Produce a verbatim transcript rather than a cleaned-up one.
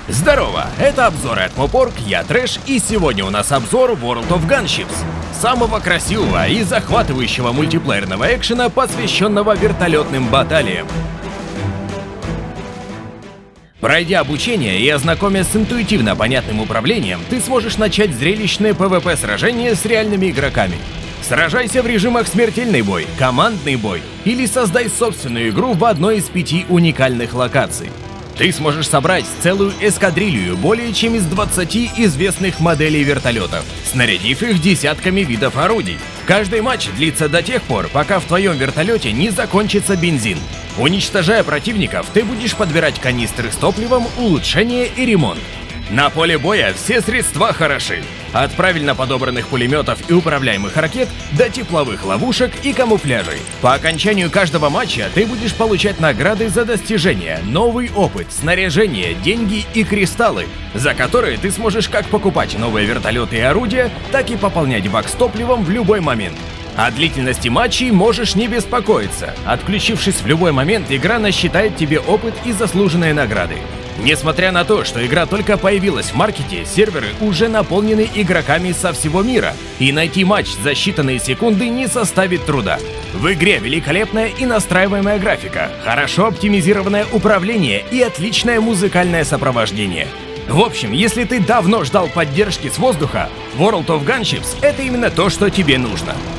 Здорово, это обзоры от Мопорг, я Трэш, и сегодня у нас обзор World of Gunships, самого красивого и захватывающего мультиплеерного экшена, посвященного вертолетным баталиям. Пройдя обучение и ознакомясь с интуитивно понятным управлением, ты сможешь начать зрелищное пэ вэ пэ-сражение с реальными игроками. Сражайся в режимах смертельный бой, командный бой или создай собственную игру в одной из пяти уникальных локаций. Ты сможешь собрать целую эскадрилью более чем из двадцати известных моделей вертолетов, снарядив их десятками видов орудий. Каждый матч длится до тех пор, пока в твоем вертолете не закончится бензин. Уничтожая противников, ты будешь подбирать канистры с топливом, улучшения и ремонт. На поле боя все средства хороши. От правильно подобранных пулеметов и управляемых ракет до тепловых ловушек и камуфляжей. По окончанию каждого матча ты будешь получать награды за достижения, новый опыт, снаряжение, деньги и кристаллы, за которые ты сможешь как покупать новые вертолеты и орудия, так и пополнять бак с топливом в любой момент. О длительности матчей можешь не беспокоиться. Отключившись в любой момент, игра насчитает тебе опыт и заслуженные награды. Несмотря на то, что игра только появилась в маркете, серверы уже наполнены игроками со всего мира, и найти матч за считанные секунды не составит труда. В игре великолепная и настраиваемая графика, хорошо оптимизированное управление и отличное музыкальное сопровождение. В общем, если ты давно ждал поддержки с воздуха, World of Gunships — это именно то, что тебе нужно.